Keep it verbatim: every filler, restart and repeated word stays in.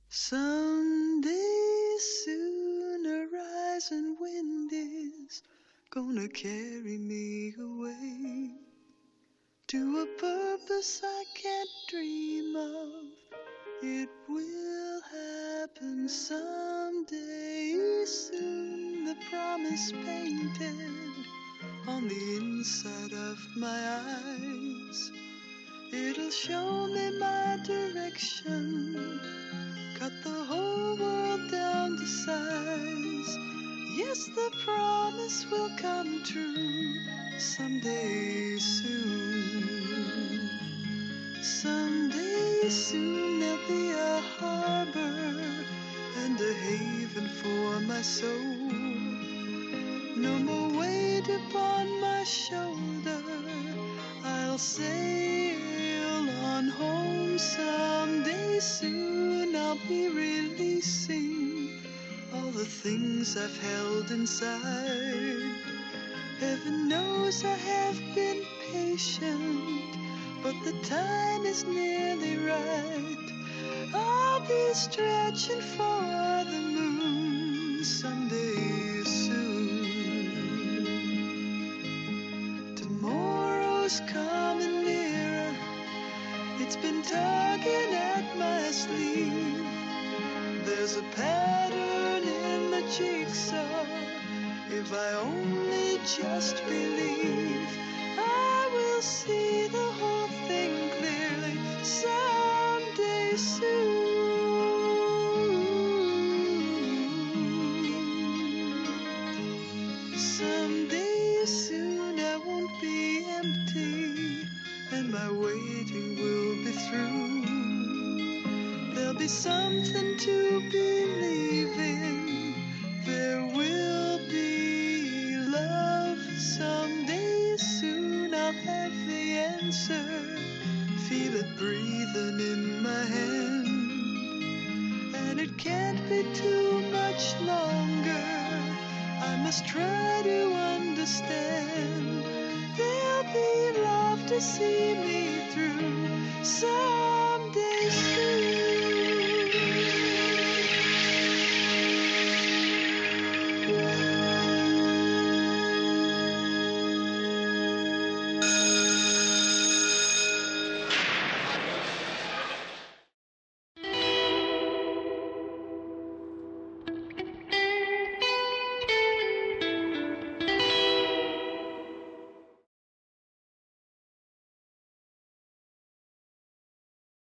Someday soon a rising wind is gonna carry me away to a purpose I can't dream of. It will happen someday soon, the promise painted on the inside of my eyes. It'll show me my direction, cut the whole world down to size. Yes, the promise will come true someday soon. Someday soon there'll be a harbor and a haven for my soul. No more weight upon my shoulder, I'll sail on home. Someday soon I'll be releasing all the things I've held inside. Heaven knows I have been patient, but the time is nearly right. I'll be stretching for the moon someday soon. Tomorrow's coming nearer, it's been tugging at my sleeve. There's a pattern in the jigsaw, if I only just believe, I will see the whole thing clearly someday soon. Someday soon I won't be empty, and my waiting will be through. There'll be something to believe in, there will be love. Someday soon I'll have the answer, feel it breathing in my hand. And it can't be too much longer, I must try to understand. There'll be love to see me through. So